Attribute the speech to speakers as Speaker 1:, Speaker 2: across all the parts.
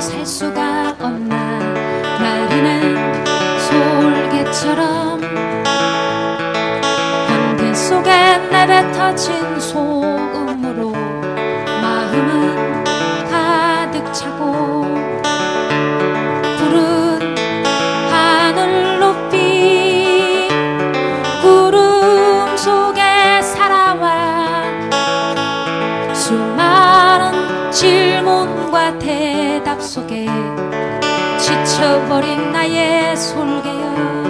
Speaker 1: 살 수가 없나. 마르는 솔개처럼 번개 속에 내뱉어진 소음으로 마음은 가득 차고 푸른 하늘 높이 구름 속에 살아와 수많은 질문과 대답 속에 지쳐버린 나의 솔개여,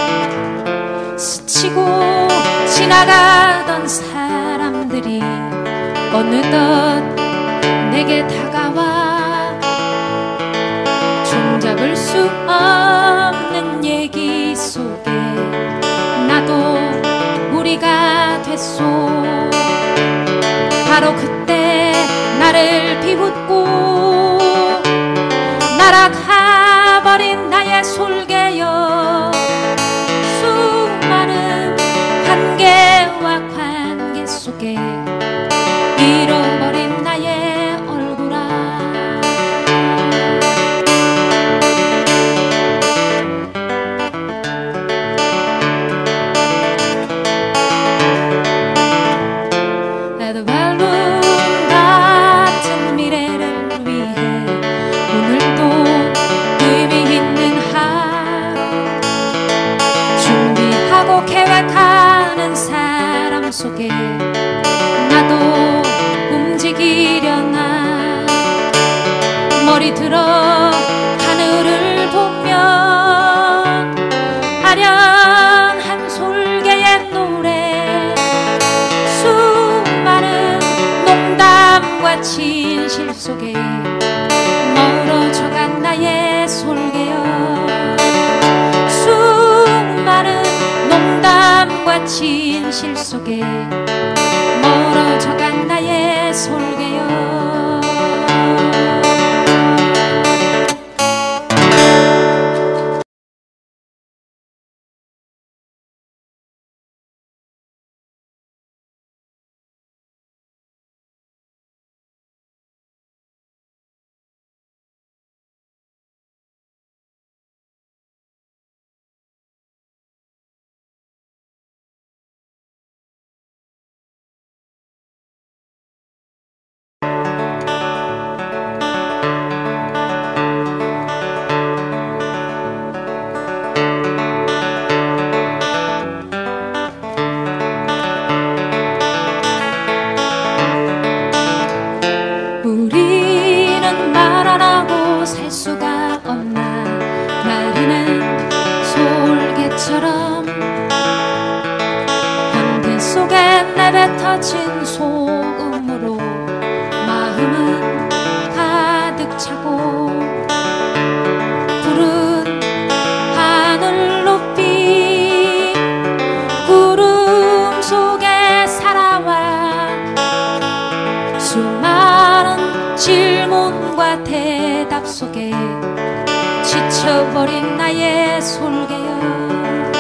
Speaker 1: 스치고 지나가던 사람들이 어느덧 내게 다가와 종잡을 수 없는 얘기 속에 나도 무리가 됐소. 바로 그때 나를 비웃고 날아가버린 나의 솔개여, 수많은 관계와 관계 속에 잃어버린 나의 얼굴아. 나도 발룬 같은 미래를 위해 오늘도 의미 있는 하루 준비하고 계획하는 사람 속에 나도 움직이려나. 머리 들어 하늘을 보며 아련한 솔개의 노래, 수많은 농담과 진실 속에 멀어져간 나의 솔개여, 수많은 농담과 진실 속에 멀어져간 나의 솔개여. 우리는 말 안 하고 살 수가 없나. 마르는 솔개처럼 번개 속에 내뱉어진 소음으로 마음은 가득 차고 푸른 하늘 높이 구름 속에 살아와 수많은 질문과 대답 속에 지쳐버린 나의 솔개여,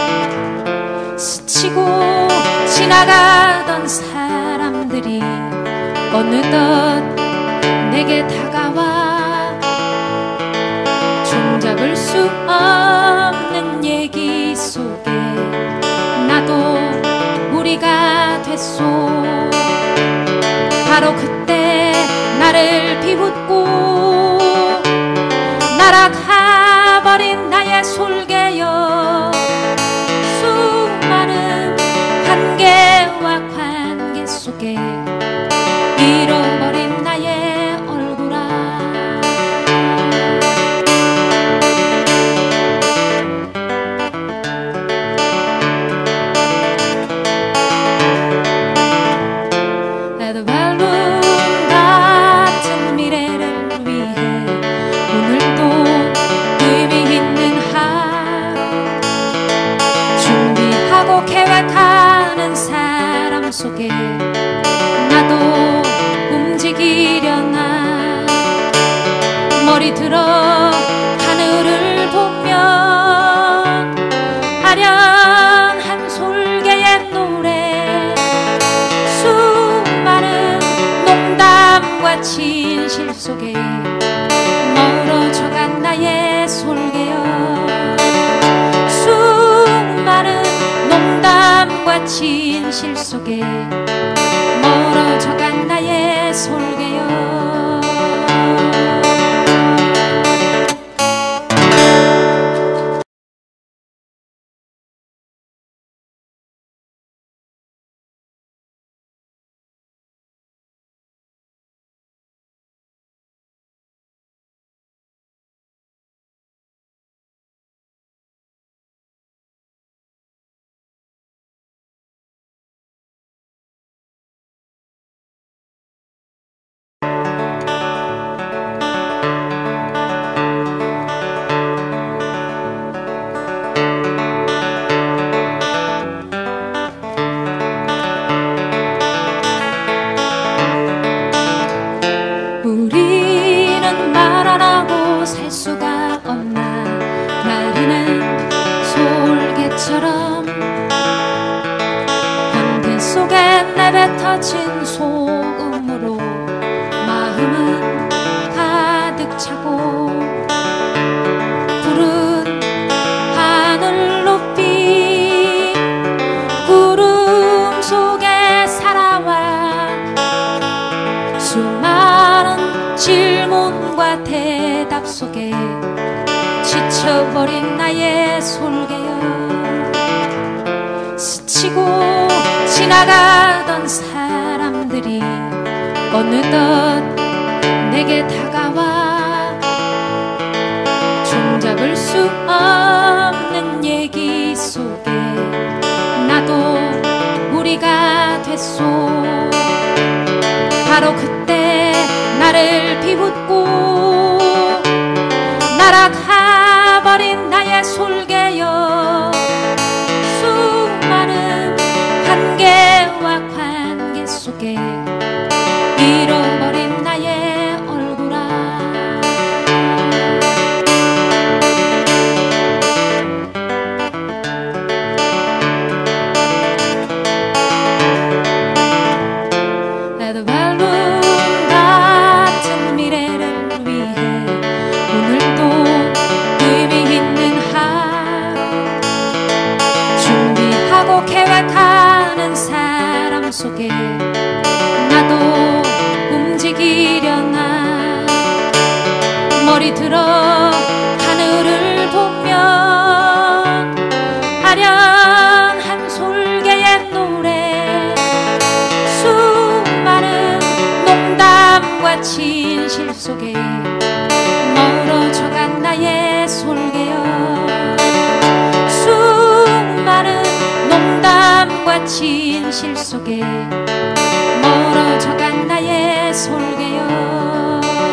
Speaker 1: 스치고 지나가던 사람들이 어느덧 내게 다가와 종잡을 수 없는 얘기 속에 나도 무리가 됐소. 바로 그때 나를 비웃고 날아가버린 나의 솔개여, 수많은 관계와 관계 속에 잃어버린 나의 얼굴아. 나도 발룬 같은 미래를 위해 오늘도 의미 있는 하루 준비하고 계획하는 사람 속에 나도 움직이려나. 머리 들어 하늘을 보며 아련한 솔개의 노래, 수많은 농담과 진실 속에 멀어져간 나의 솔개여 수많은 농담과 진실 속에 멀어져간 나의 솔개여 우리는 말 안 하고 살 수가 없나 마르는 솔개처럼 변태 속에 내뱉어진 소음으로 마음은 가득 차고 푸른 하늘 높이 구름 속에 살아와 수많은 질문과 대답 속에 지쳐버린 나의 솔개여 스치고 지나가던 사람들이 어느덧 내게 다가와 종잡을 수 없는 얘기 속에 나도 무리가 됐소 바로 그때 나를 비웃고 날아가버린 나의 솔개여 수많은 한계와 관계 속에 잃어버린 나의 얼굴아 나도 발룬 같은 미래를 위해 오늘도 의미 있는 하루 준비하고 계획하는 사람 속에 나도 움직이려나 머리 들어 하늘을 보며 아련한 솔개의 노래 수많은 농담과 진실 속에 멀어져간 나의 솔개여 수많은 농담과 진실 속에 멀어져간 나의 솔개여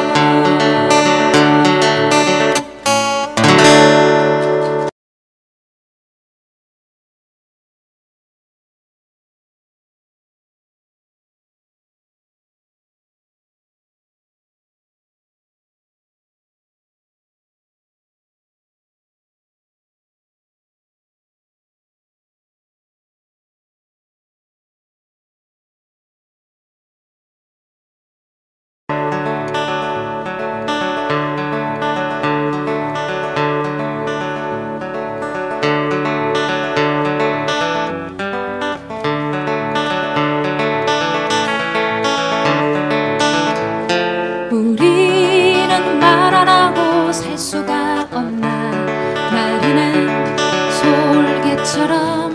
Speaker 1: 우리는 말 안 하고 살 수가 없나 마르는 솔개처럼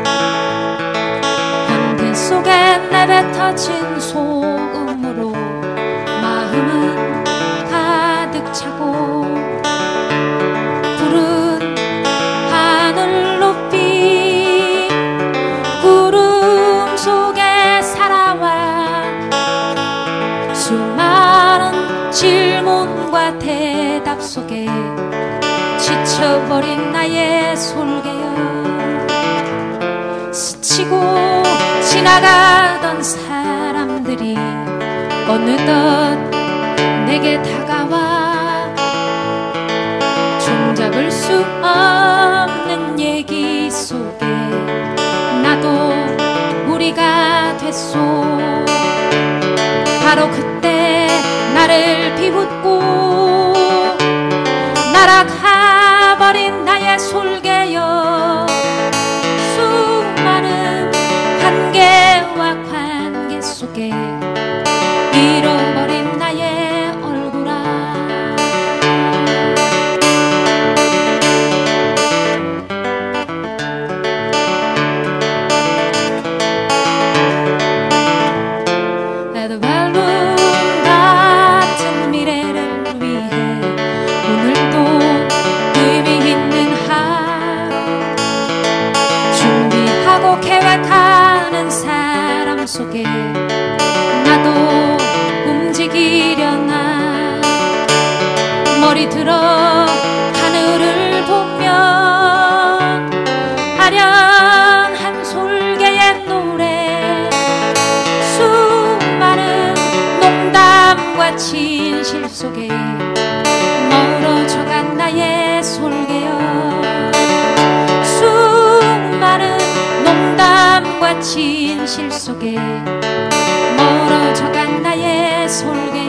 Speaker 1: 변태 속에 내뱉어진 소음으로 마음은 가득 차고 푸른 하늘 높이 구름 속에 살아와 수많은 질문과 대답 속에 지쳐버린 나의 솔개여 스치고 지나가던 사람들이 어느덧 내게 다가와 종잡을 수 없는 얘기 속에 나도 무리가 됐소 바로 그때 나를 비웃고 머리 들어 하늘을 보면 아련한 솔개의 노래, 수많은 농담과 진실 속에 멀어져간 나의 솔개여. 수많은 농담과 진실 속에 멀어져간 나의 솔개.